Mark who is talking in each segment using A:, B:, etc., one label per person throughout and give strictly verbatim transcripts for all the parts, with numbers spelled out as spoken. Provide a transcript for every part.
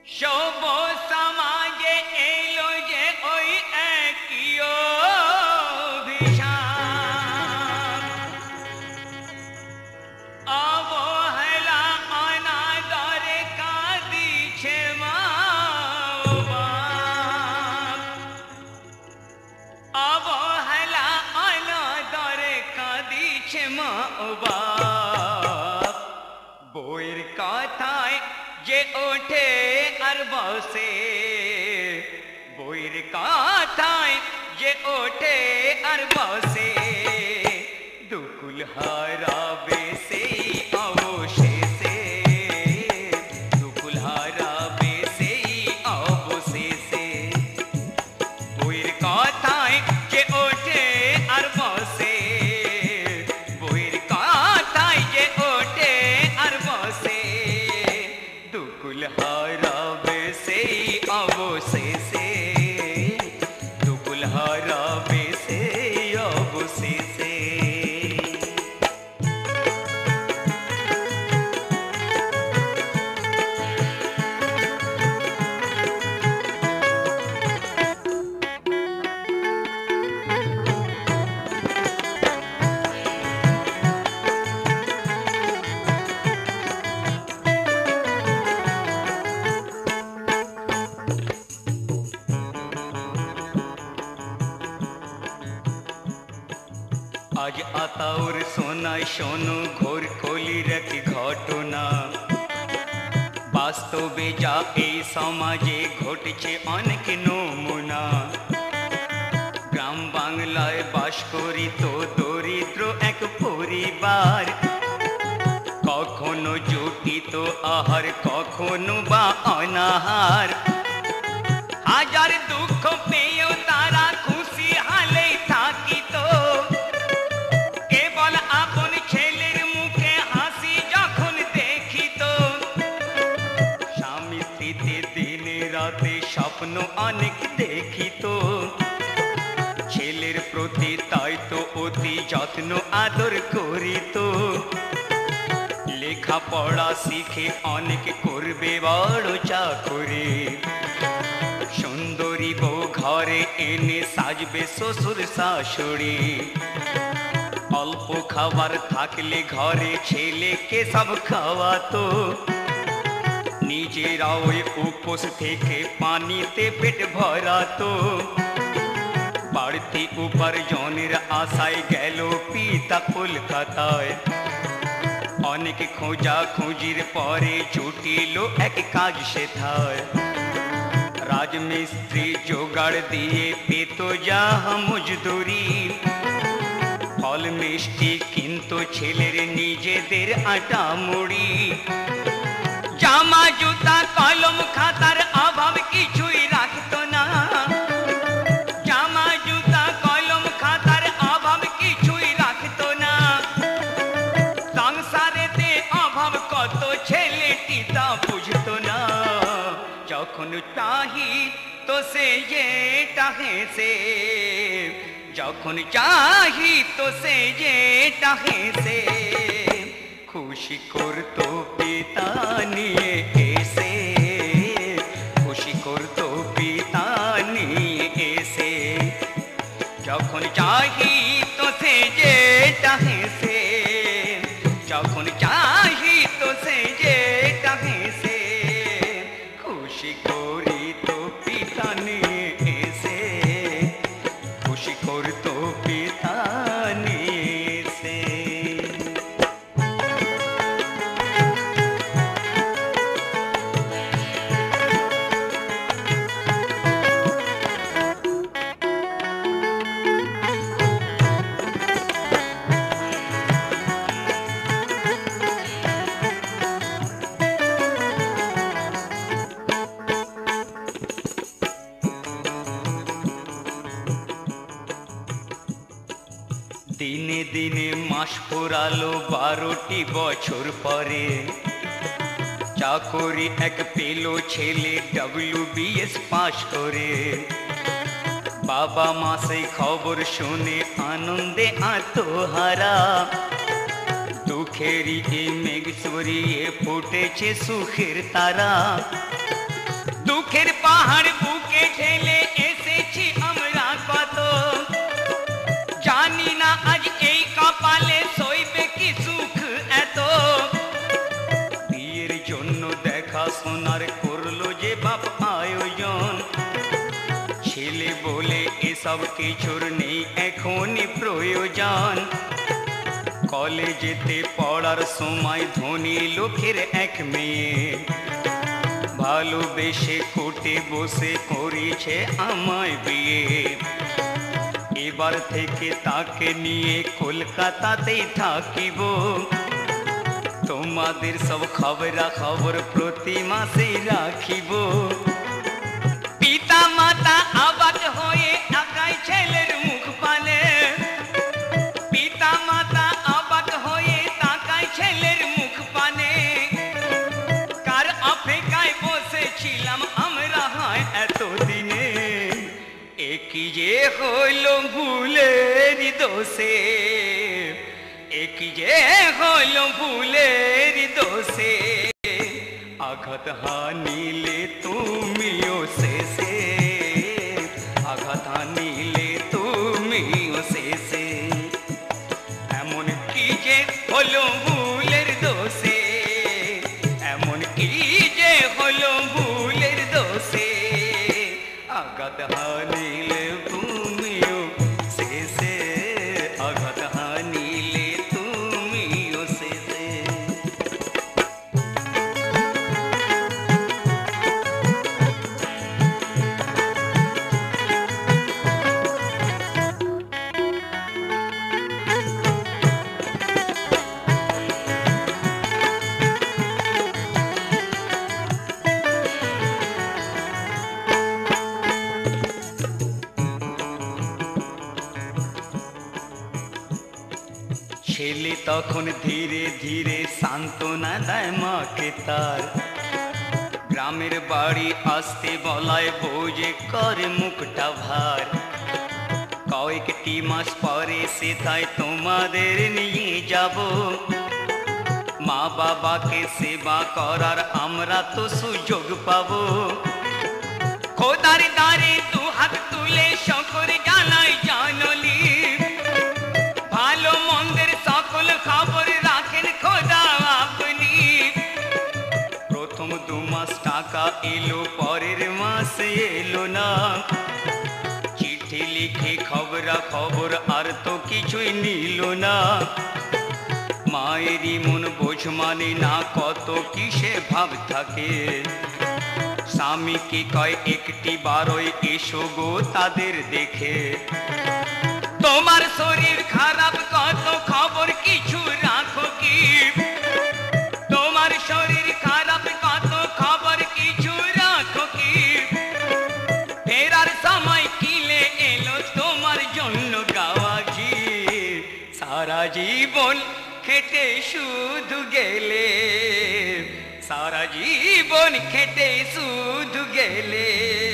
A: সব সমাজে এলো যে ওই একই অভিশাপ, অবহেলা অনাদরে কাঁদিছে মা ও বাপ, অবহেলা অনাদরে কাঁদিছে মা ও বাপ। বইয়ের কথায় যে ওঠে আর বসে, বইয়ের কথায় যে ওঠে আর বসে, দুকুল হারাবে সেই অবশেষে, দুকুল হারাবে সেই অবশেষে। বইয়ের কথায় যে ওঠে আর বসে, বইয়ের কথায় যে ওঠে আর বসে, দুকুল হারাবে সেই অবশেষে, দুকুল হারাবে সেই অবশেষে। আজ আতাউর শোনায় শোনো ঘোর কলির এক ঘটনা, বাস্তবে যা এই সমাজে ঘটছে অনেক নমুনা। গ্রাম বাংলায় বাস করিত দরিদ্র এক পরিবার, কখনো জুটিত আহার কখনো বা অনাহার। হাজার দুঃখ পেয়েও তারা খুশি হালেই থাকিত, কেবল আপন ছেলের মুখে হাসি যখন দেখিত। স্বামী স্ত্রীতে দিনে রাতে স্বপ্ন অনেক দেখিত, ছেলের প্রতি তাই তো অতি যত্ন আদর করিত। লেখাপড়া শিখে অনেক করবে বড় চাকরি, সুন্দরী বউ ঘরে এনে সাজবে শ্বশুর শাশুড়ি। অল্প খাবার থাকলে ঘরে ছেলেকে সব খাওয়াতো, নিজেরাও উপোস থেকে পানিতে পেট ভরাতো। বাড়তি উপার্জনের আশায় গেল পিতা কলকাতায়, অনেক খোঁজা খুঁজির পরে জুটিল এক কাজ সেথায়। রাজমিস্ত্রি জোগাড় দিয়ে পেত যাহা মজদুরি, ফল মিষ্টি কিন্তু ছেলের নিজেদের আটা মুড়ি। জামা জুতা কলম খাতার অভাব কিছুই রাখতো না, জামা জুতা কলম খাতার অভাব কিছুই রাখতো না। সংসারেতে অভাব কত ছেলেটি তা বুঝতো না, যখন চাহি তো সে যেটা হেসে, যখন চাহি তো সে যেটা হেসে। খুশি করতো পিতা নিয়ে এসে, খুশি করতো পিতা নিয়ে এসে। যখন চাহি তো সে যেটা হেসে, যখন চাহি তো সে যেটা হেসে। খুশি করি তো পিতা নিয়ে এসে, খুশি করতো পিতা নিয়ে এসে। দিনে দিনে মাস পোড়ালো বারোটি বছর পরে, চাকরি এক পেল ছেলে ডব্লিউ বি এস পাশ করে। বাবা মা সেই খবর শুনে আনন্দে আত্মহারা, দুঃখেরই এই মেঘ সরিয়ে ফুটেছে সুখের তারা। দুঃখের পাহাড় বুকে ঠেলে এসেছি আমরা কত, জানি না আজ এই কপালে সইবে কি সুখ এত। বিয়ের জন্য দেখা শোনার করলো যে বাপ আয়োজন, ছেলে বলে এসব কিছুর নেই এখনই প্রয়োজন। কলেজেতে পড়ার সময় ধনী লোকের এক মেয়ে ভালোবেসে কোর্টে বসে করেছে আমায় বিয়ে। এবার থেকে তাকে নিয়ে কলকাতাতেই থাকিব, তোমাদের সব খবরা খবর প্রতি মাসে রাখিব। পিতা মাতা অবাক হয়ে তাকায় ছেলের মুখ পানে, পিতা মাতা অবাক হয়ে তাকায় ছেলের মুখ পানে। কার অপেক্ষায় বসেছিলাম আমরা হয় এতদিনে, একই যে হলো ভুলের দোষে, একই যে হলো ভুলের দোষে। আঘাত হানিলে তুমিও শেষে, আঘাত হানিলে তুমিও শেষে। এমন কি যে হলো ভুলের দোষে, এমন কি যে হলো ভুলের দোষে। আঘাত হানিলে তুমিও শেষে, আঘাত হানিলে তুমিও শেষে। ছেলে তখন ধীরে ধীরে সান্ত্বনা দেয় মাকে তার, গ্রামের বাড়ি আসতে বলায় বউজে করে মুখটা ভার। কয়েকটি মাস পরে সেটাই তোমাদের নিয়ে যাব, মা বাবাকে সেবা করার আমরা তো সুযোগ পাবো। খোদার দ্বারে দু হাত তুলে শকর জানাই জানলি, ভালো মন্দের সকল খবর রাখেন খোদা আপনি। প্রথম দু মাস টাকা এলো, পরের মাসে এলো না। চিঠি লিখে খবরা খবর আর তো কিছুই নিল না। মায়েরই মন বোঝ মানে না কত কিসে ভাব থাকে। স্বামীকে কয় একটি বারোই এসো গো তাদের দেখে। তোমার শরীর খারাপ কত খবর কিছু রাখো কি, তোমার শরীর খারাপ কত খবর কিছু রাখো কি। ফেরার সময় কিলে এলো তোমার জন্য গাওয়া ঘি। সারা জীবন খেটে শুধু গেলে, সারা জীবন খেটে শুধু গেলে।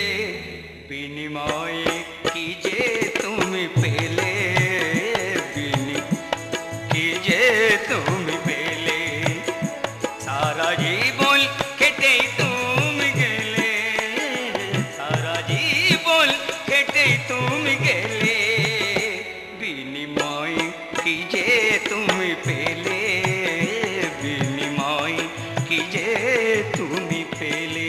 A: বিনিময়ে কি যে তুমি পেলে, বিনি কি যে তুমি পেলে। সারা জীবন খেটে তুমি গেলে, সারা জীবন খেটে তুমি গেলে। বিনিময় কি যে তুমি পেলে, বিনিময় কি যে তুমি পেলে।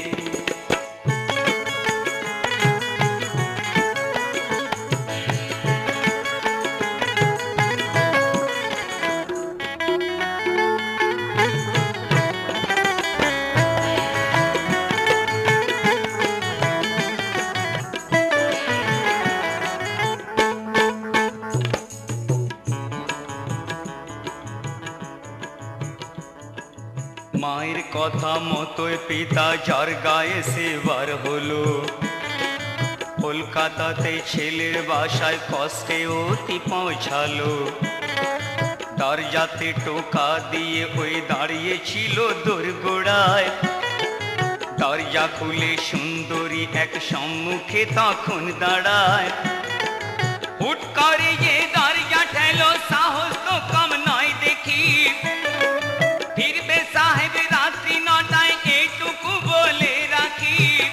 A: মায়ের কথা মতোই পিতা যার গায়ে সেবার হলো। কলকাতাতে ছেলের বাসায় কষ্টে অতি পৌঁছালো। দরজাতে টোকা দিয়ে ওই দাঁড়িয়েছিল দোরগোড়ায়। দরজা খুলে সুন্দরী এক সম্মুখে তখন দাঁড়ায়। হুট করে যে দরজা ঠেলো সাহস তো কম নয় দেখি। ফিরবে সাহেব রাত্রি নটায় এইটুকু বলে রাখি।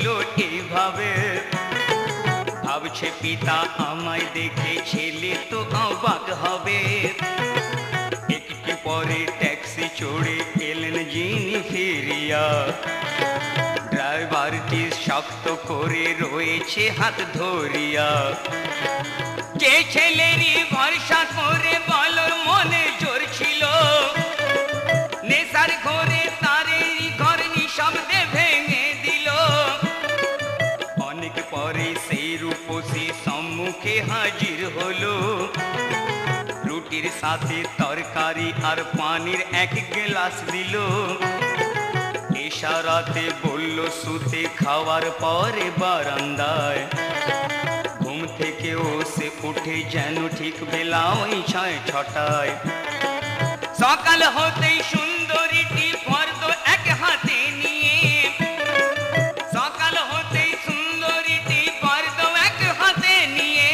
A: ছিল এইভাবে। ভাবছে পিতা আমায় দেখে ছেলে তো অবাক হবে। একটু পরে ট্যাক্সি চড়ে এলেন যিনি ফিরিয়া। ড্রাইভারটি শক্ত করে রয়েছে হাত ধরিয়া। যে ছেলেরই ভরসা করে বলর মনে জোর ছিল, নেশার ঘরে তারেরই ঘর নিঃশব্দে ভেঙে দিল। অনেক পরে সেই রূপসী সম্মুখে হাজির হলো। রুটির সাথে তরকারি আর পানির এক গ্লাস দিল। ইশারাতে বলল শুতে, খাওয়ার পরে বারান্দায়। ঘুম থেকে সে উঠে যেন ঠিক বেলা ওই ছয় ছটায়। সকাল হতেই সুন্দরীটি ফর্দ এক হাতে নিয়ে, সকাল হতেই সুন্দরীটি ফর্দ এক হাতে নিয়ে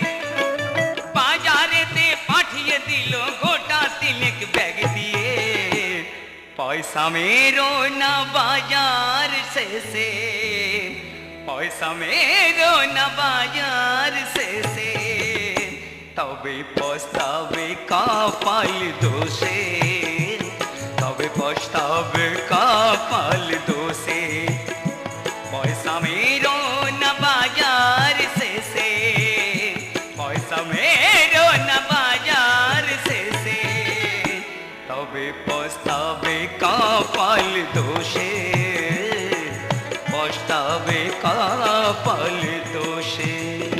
A: বাজারেতে পাঠিয়ে দিল গোটা তিনেক ব্যাগ দিয়ে। পয়সা মেরো না বাজার শেষে, পয়সা মেরো না বাজার শেষে, তবে পস্তাবে কপাল দোষে, তবে পস্তাবে কপাল দোষে। পয়সা মেরো না বাজার শেষে, পয়সা মেরো না বাজার শেষে, তবে পস্তাবে কপাল দোষে, পস্তাবে কপাল দোষে।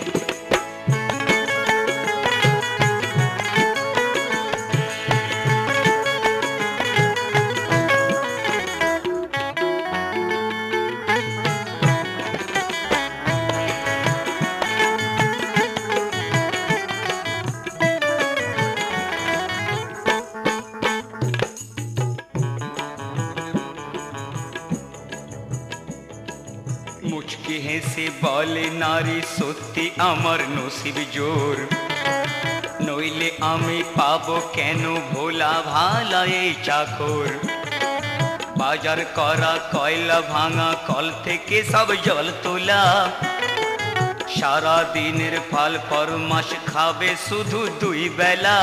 A: মুচকি হেসে বলে নারী, সত্যি আমার নসিব জোর, নইলে আমি পাবো কেন ভোলা ভালা এই চাকর। বাজার করা কয়লা ভাঙা কল থেকে সব জল তোলা, সারা দিনের ফল ফরমাস খাবে শুধু দুই বেলা।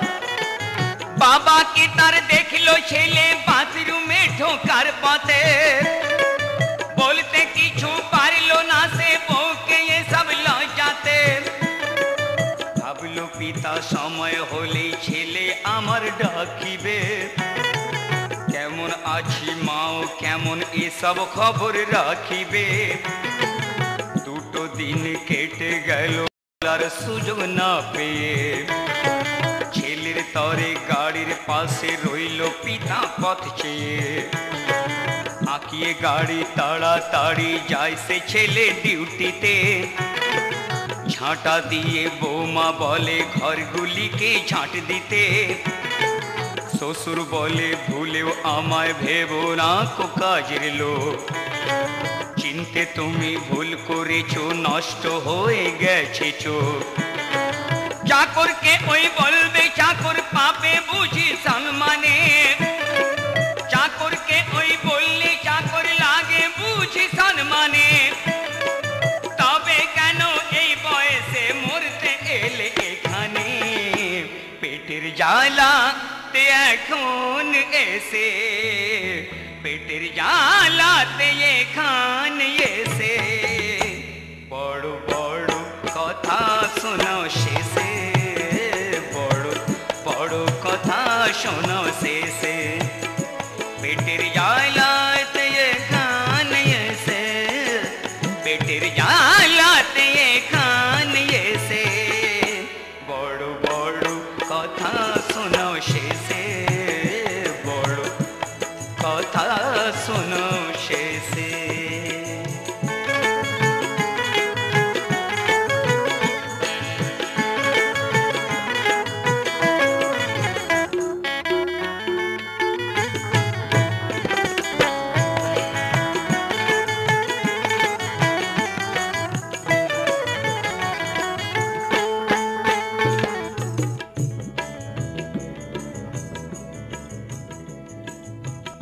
A: বাবাকে তার দেখলো ছেলে বাথরুমে ঢোকার পথে, বলতে কিছু পারলো না সে বউকে এসব লজ্জাতে। ভাবলো পিতা সময় হলেই ছেলে আমার ডাকিবে, কেমন আছি মাও কেমন এসব খবর রাখিবে। দুটো দিন কেটে গেল আর সুযোগ না পেয়ে, ছেলের তরে গাড়ির পাশে রইল পিতা পথ চেয়ে। আঁকিয়ে গাড়ি তাড়াতাড়ি যায় সে ছেলে ডিউটিতে। ঝাঁটা দিয়ে বৌমা বলে ঘরগুলিকে ঝাঁট দিতে। শ্বশুর বলে ভুলেও আমায় ভেবো না কো কাজের লোক, চিনতে তুমি ভুল করেছো নষ্ট হয়ে গেছে চোখ। চাকরকে ওই বলবে চাকর পাবে বুঝি সম্মানে, চাকরকে ওই বললে চাকর লাগে বুঝি সম্মানে। তবে কেন এই বয়সে মরতে এলে এখানে, পেটের জ্বালাতে এখন এসে, পেটের জ্বালাতে এখান এসে। বড় বড় কথা শোনো শেষে, বড় বড় কথা শোনো শেষে। পেটের জ্বালাতে এখান এসে, পেটের জ্বালাতে এখান এসে। বড় বড় কথা শোনো শেষে, বড় কথা শোনো শেষে।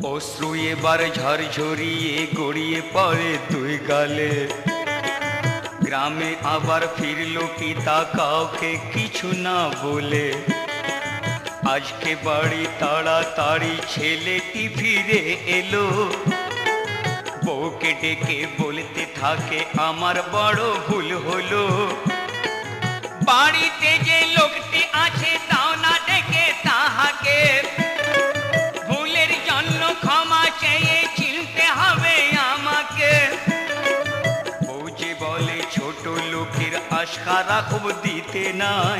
A: অশ্রু এবার ঝরঝরিয়ে গড়িয়ে পড়ে দুই গালে। গ্রামে আবার ফিরল পিতা কাউকে কিছু না বলে। আজকে বাড়ি তাড়াতাড়ি ছেলেটি ফিরে এলো। বউকে ডেকে বলতে থাকে আমার বড় ভুল হলো। বাড়িতে যে লোকটি আছে তাও না ডেকে তাহাকে। ভুলের জন্য ক্ষমা চেয়ে চিনতে হবে আমাকে। বউ যে বলে ছোট লোকের আশা রাখব দিতে নাই।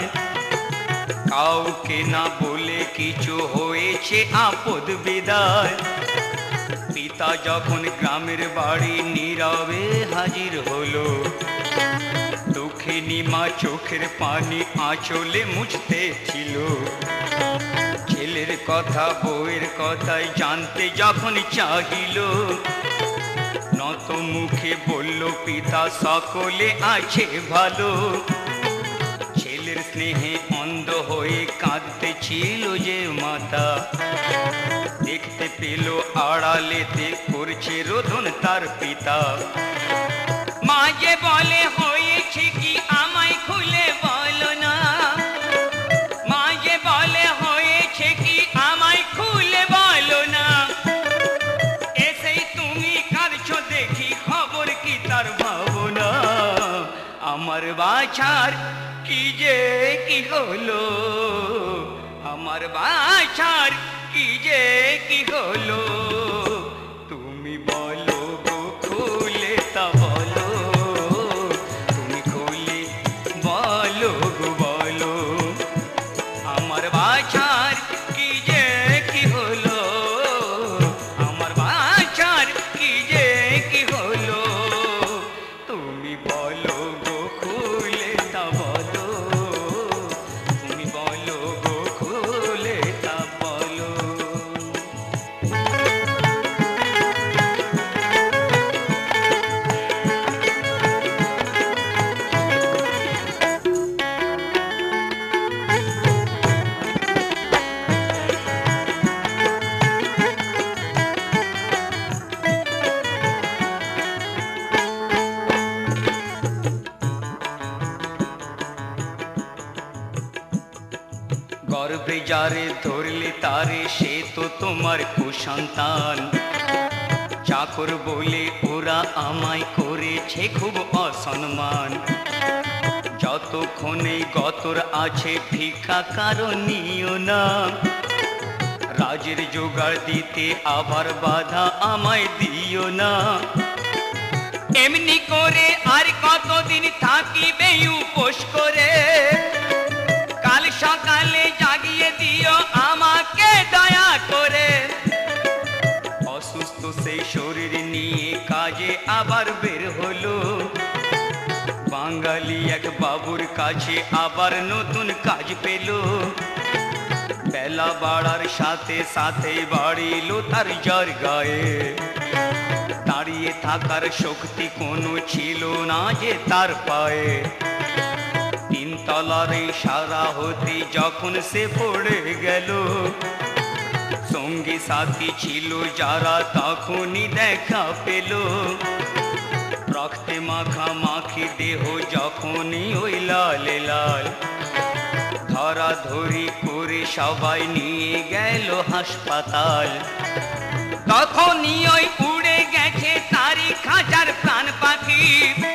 A: কাউকে না বলে কিছু হয়েছে আপদ বিদায়। পিতা যখন গ্রামের বাড়ি নীরবে হাজির হলো। দুঃখিনী মা চোখের পানি আঁচলে মুছতে ছিল। ছেলের কথা বউয়ের কথাই জানতে যখন চাহিল। নত মুখে বলল পিতা সকলে আছে ভালো। ছেলের স্নেহে অন্ধ হয়ে কাঁদতে ছিল যে মাতা। দেখতে পেল আড়ালেতে করছে রোদন তার পিতা। মা যে বলে হয়েছে কি আমায় খুলে বলো না। মা যে বলে হয়েছে কি আমায় খুলে বলো না। এসেই তুমি কাঁদছো দেখি খবর কি তার ভাবনা। আমার বাছার কি যে কি হলো। আমার বাছার কি যে কি হলো। তুমি বলো গো খুলে তা বলো। তুমি খুলে বলো গো বলো। আমার বাছার কি যে কি হলো। আমার বাছার কি যে কি হলো। তুমি বলো গো খুলে তা বলো। তুমি বলো গো খুলে তা বলো। গর্ভে যারে ধরলে তারে সে তো তোমার কুসন্তান। চাকর বলে ওরা আমায় করেছে খুব অসম্মান। যতক্ষণে গতর আছে ভিক্ষা কারো নিও না। রাজের জোগাড় দিতে আবার বাধা আমায় দিও না। এমনি করে আর কতদিন থাকিবে উপোস করে। কাল সকালে জাগিয়ে দিও আমাকে দয়া করে। অসুস্থ সেই শরীর নিয়ে কাজে আবার বের হলো। বাঙালি এক বাবুর কাছে আবার নতুন কাজ পেল। বেলা বাড়ার সাথে সাথে বাড়িল তার জ্বর গায়ে। দাঁড়িয়ে থাকার শক্তি কোনো ছিল না যে তার পায়ে। তিনতলার সারা হতে যখন সে পড়ে গেল। সঙ্গী সাথী ছিল যারা তখনই দেখা পেল। রক্তে মাখা মাখি দেহ যখনই ওই লাল লাল। ধরা ধরি করে সবাই নিয়ে গেল হাসপাতাল। তখনই ওই উড়ে গেছে তারি খাঁচার প্রাণ পাখি।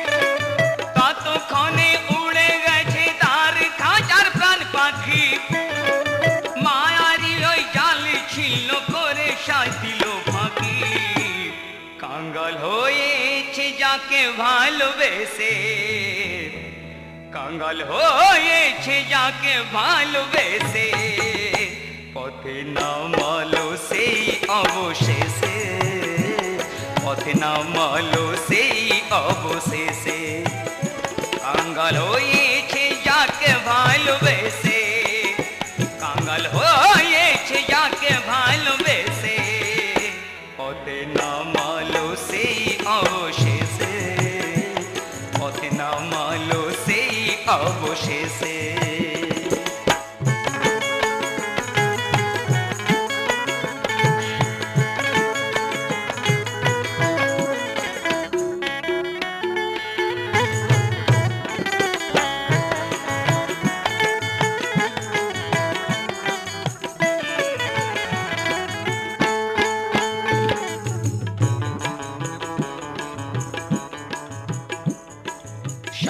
A: ততক্ষণে উড়ে গেছে তার খাঁচার প্রাণ পাখি। মায়ারি ওই জাল ছিল করে সাজ দিল ফাঁকি। কাঙ্গাল হয়েছে যাকে ভালোবেসে। কাঙ্গাল হয়েছে যাকে ভালোবেসে। পথে নামালো সেই অবশেষে। পথে নামালো সেই অবশেষে। কাঙ্গাল হয়েছে যাকে ভালোবেসে। কাঙ্গাল হয়েছে যাকে ভালোবেসে। পথে নামালো সেই অবশেষে। পথে নামালো সেই অবশেষে।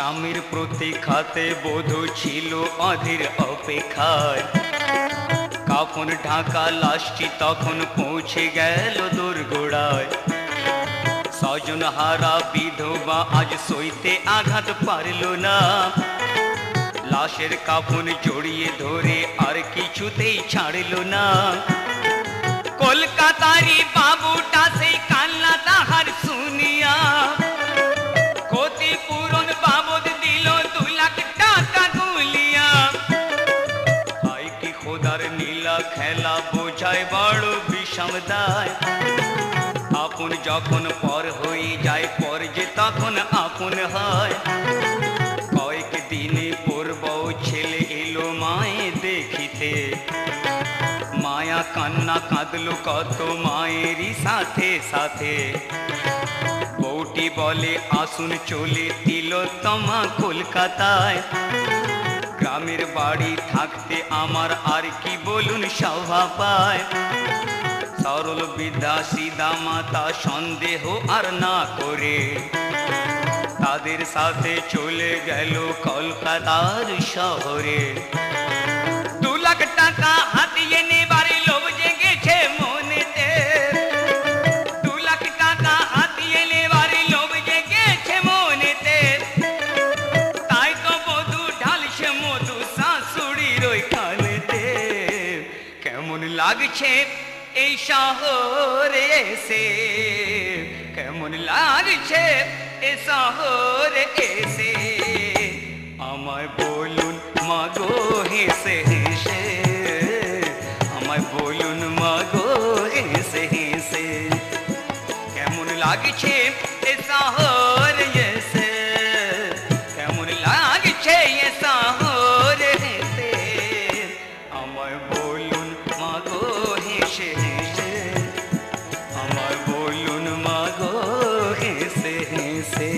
A: স্বামীর প্রতীক্ষাতে বধূ ছিল অধীর অপেক্ষায়। কাফন ঢাকা লাশটি তখন পৌঁছে গেল দোরগোড়ায়। স্বজন হারা বিধবা আজ সইতে আঘাত পারল না। লাশের কাফন জড়িয়ে ধরে আর কিছুতেই ছাড়ল না। কলকাতারি বাবুটা সেই কান্না তাহার শুনিয়া ক্ষতিপূরণ বাবদ দিল দু লাখ টাকা গুলিয়া। হায় কি খোদার নীলা খেলা, বোঝায় বড় বিষম দায়। আপন যখন পর হয়ে যায়, পর যে তখন আপন হয়। কয়েক দিনে পূর্ব ছেলে এলো মায়ে দেখিতে। মায়া কান্না কাঁদলো কত মায়েরই সাথে সাথে। বউটি বলে আসুন চলে তিলোত্তমা কলকাতায়। গ্রামের বাড়ি থাকতে আমার আর কি বলুন শোভা পায়। সরল বিদ্যা সিধা মাতা সন্দেহ আর না করে তাদের সাথে চলে গেল কলকাতার শহরে। দু লাখ টাকা হাতিয়ে নেবার লোভ জেগেছে মনেতে। দু লাখ টাকা হাতিয়ে নেবার লোভ জেগেছে মনেতে। তাই তো বধূ ঢালছে মধু শাশুড়ির ওই কানেতে। কেমন লাগছে এই শহরে এসে, কেমন লাগছে এ শহরে এসে। আমায় বলুন মাগো হেসে হেসে, আমায় বলুন মাগো হেসে হেসে। কেমন লাগছে এ শহরে এসে, কেমন লাগছে এ শহরে এসে। আমায় বলুন মাগো হেসে হেসে, আমায় বলুন মাগো হেসে হেসে।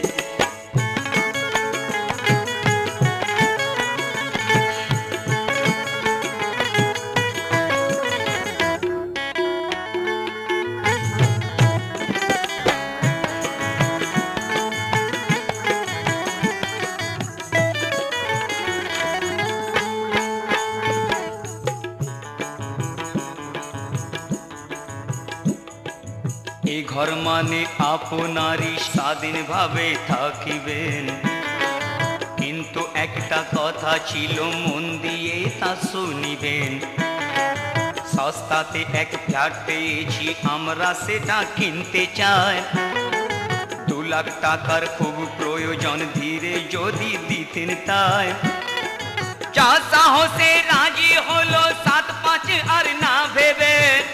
A: এই ঘর মানে আপনারই স্বাধীন ভাবে থাকিবেন। কিন্তু একটা কথা ছিল মন দিয়ে তা শুনিবেন। সস্তাতে এক ফ্ল্যাট পেয়েছি আমরা, সেটা কিনতে চাই। দু লাখ টাকার খুব প্রয়োজন, ধীরে যদি দিতেন তাই। যা সাহসে রাজি হলো সাত পাঁচ আর না ভেবে।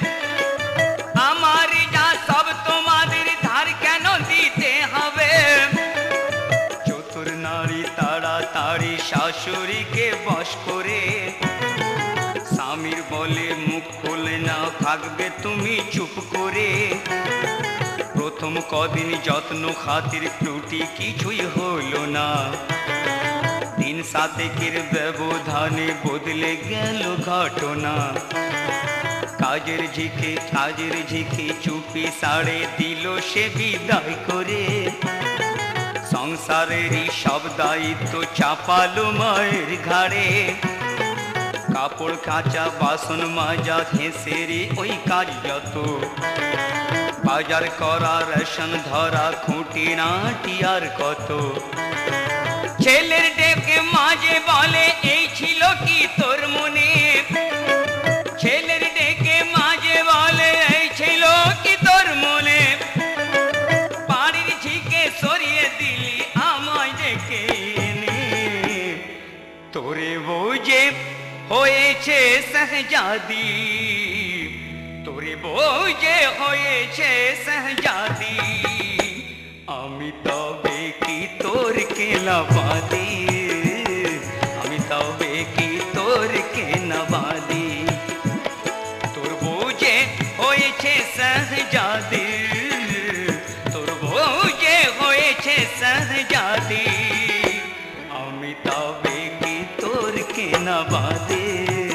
A: আমার যা সব তোমাদের ধার কেন দিতে হবে। চতুর নারী তাড়াতাড়ি শাশুড়িকে বশ করে স্বামীর বলে মুখ খুলে না, থাকবে তুমি চুপ করে। প্রথম কদিন যত্ন খাতির ত্রুটি কিছুই হলো না। দিন সাতেকের ব্যবধানে বদলে গেল ঘটনা। কাজের ঝিকে কাজের ঝিকে চুপি সাড়ে দিল সে বিদায় করে। সংসারেরই সব দায়িত্ব চাপালো মায়ের ঘাড়ে। কাপড় কাচা বাসন মাজা ঘেঁষেরে ওই কাজ যত। বাজার করা রেশন ধরা খুঁটি নাটি আর কত। ছেলের ডেকে মাঝে বলে এই ছিল কি তোর মনে। ছেলের ডেকে মাঝে বলে এই ছিল কি তোর মনে। বাড়ির ঝিকে সরিয়ে দিলি আমায় ডেকে এনে। তোরে বোঝে হয়েছে শাহজাদি, তোরে বোঝে হয়েছে শাহজাদি। আমি তবে কি তোর কেলাবাদি, আমি তবে কি তোর কেনাবাদি। তোর বোঝে হয়েছে শাহজাদি, তোর বোঝে হয়েছে শাহজাদি। আমি তবে কি তোর কেনাবাদি,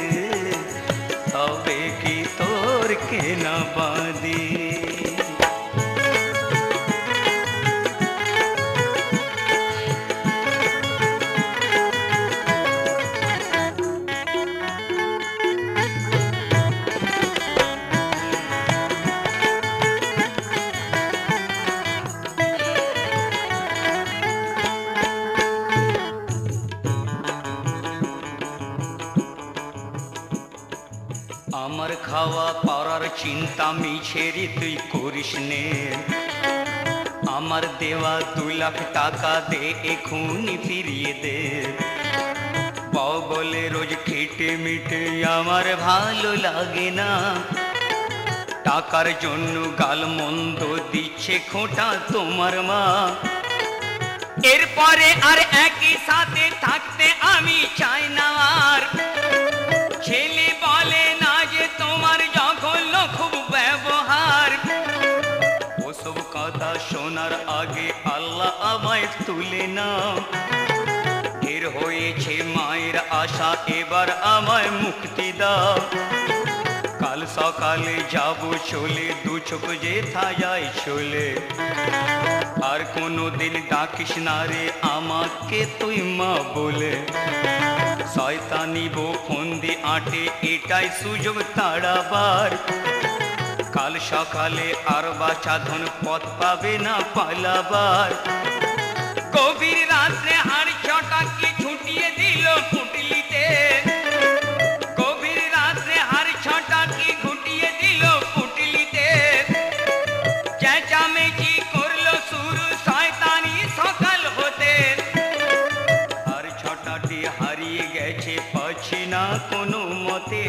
A: তবে কি তোর কেনাবাদি। আমার খাওয়া পড়ার চিন্তা মিছেরে তুই করিস নে, আমার দেওয়া দু লাখ টাকা দে এখুনি ফিরিয়ে দে। পাও বলে রোজ খেটে মিটে আমার ভালো লাগে না, টাকার জন্য গাল মন্দ দিচ্ছে খোঁটা তোমার মা। এরপরে আর একই সাথে থাকতে আমি চাই না আর, ছেলে বলে না যে তোমার জঘন্য খুব ব্যবহার। ওসব কথা শোনার আগে আল্লাহ আমায় তুলে নাও, এর হয়েছে মায়ের আশা এবার আমায় মুক্তি দাও। কাল সকালে যাব চলে দু চোখ যেথা যায় চলে, আর কোনো দিন ডাকিস না রে আমাকে তুই মা বলে। শয়তানি বো ফন্দি আটে এটাই সুযোগ তাড়াবার, কাল সকালে আর বাছা ধন পথ পাবে না পালাবার। গভীর রাত্রে হাড় ছটাকে ছুটিয়ে দিল পুটলিতে, গভীর রাত্রে হাড় ছটাকে ঘুটিয়ে দিল পুটলিতে। চেঁচামেচি করলো শুরু শয়তানি সকাল হতে, আর ছটাটি হারিয়ে গেছে পাচ্ছি না কোনো মতে।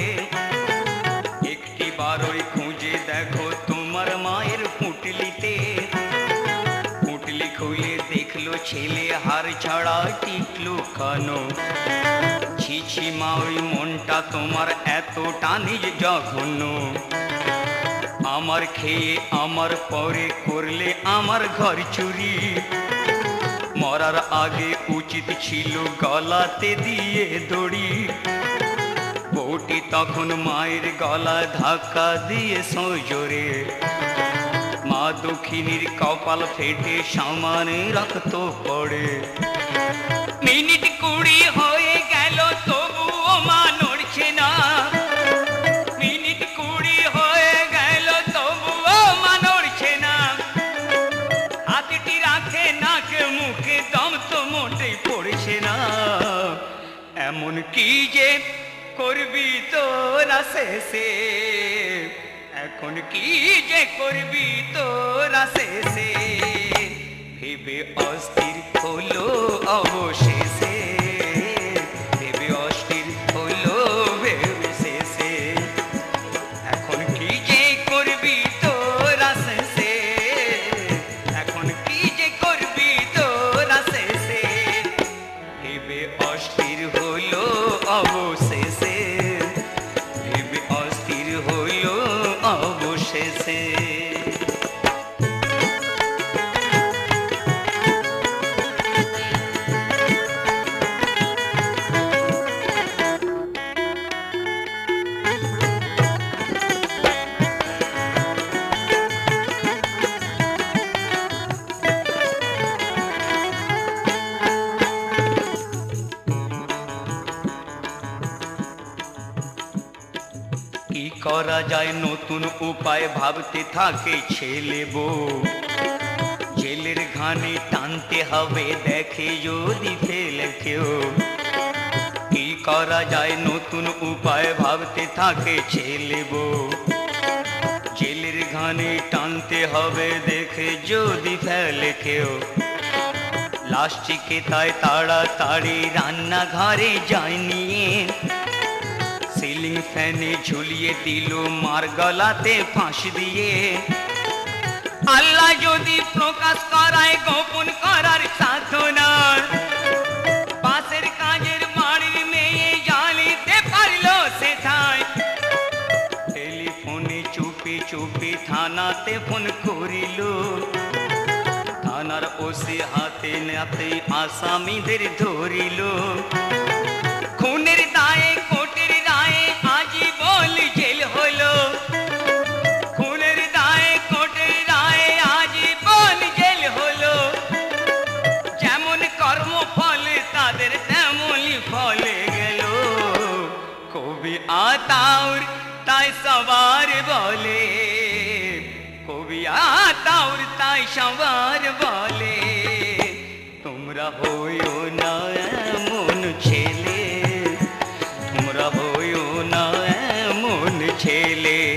A: একটি বারই খুঁজে দেখো তোমার মায়ের পুটলিতে, পুটলি খুলে দেখলো ছেলে হার ছাড়া টিকলো কানো। ছি ছি মা ওই মনটা তোমার এতটা নিজ জঘন্য, আমার খেয়ে আমার পরে করলে আমার ঘর চুরি। মরার আগে উচিত ছিল গলাতে দিয়ে দড়ি, বউটি তখন মায়ের গলা ধাক্কা দিয়ে সজোরে। মা দক্ষিণীর কপাল ফেটে সামানে রক্ত পড়ে। মিনিট কুড়ি হয়ে গেল তবুও মা নড়ছে না, মিনিট কুড়ি হয়ে গেল তবুও মা নড়ছে না। হাতটি রাখে নাকে মুখে দম তো মোটেই পড়ছে না। এমন কি যে করবি তোরা শেষে, এখন কি যে করবি তোরা শেষে, ভেবে অস্থির হলো অবশেষে, ভেবে অস্থির হলো ভেবে শেষে। এখন কি যে করবি তোরা শেষে, এখন কি যে করবি তোরা শেষে, ভেবে অস্থির হলো অবশেষে, ভেবে অস্থির হলো অবশেষে। কি করা যায় নতুন উপায় ভাবতে থাকে ছেলে বউ, জেলের ঘানি টানতে হবে দেখে যদি ফেলে কেউ। কি করা যায় নতুন উপায় ভাবতে থাকে ছেলে বউ, জেলের ঘানি টানতে হবে দেখে যদি ফেলে কেউ। লাস্টিকে তাই তাড়াতাড়ি রান্নাঘরে যায় নিয়ে, সিলিং ফ্যানে ঝুলিয়ে দিল মার গলাতে ফাঁস দিয়ে। আল্লাহ যদি প্রকাশ করায় গোপন করার সাধনা, পাশের কাজের বাড়ির মেয়ে জানিতে পারল সেথায়। টেলিফোনে চুপি চুপি থানাতে ফোন করিল, থানার ওসি হাতে নাতে আসামিদের ধরিল। খুনের দায়ে কোর্টের রায়ে আজীবন জেল হলো, খুনের দায়ে কোর্টের রায়ে আজীবন জেল হলো। যেমন কর্ম ফলে তাদের তেমনই ফলে গেল। কবি আতাউর তাই সবার বলে, কবি আতাউর তাই সবার বলে, তোমরা হইও না এমন ছেলে, তোমরা হইও না এমন ছেলে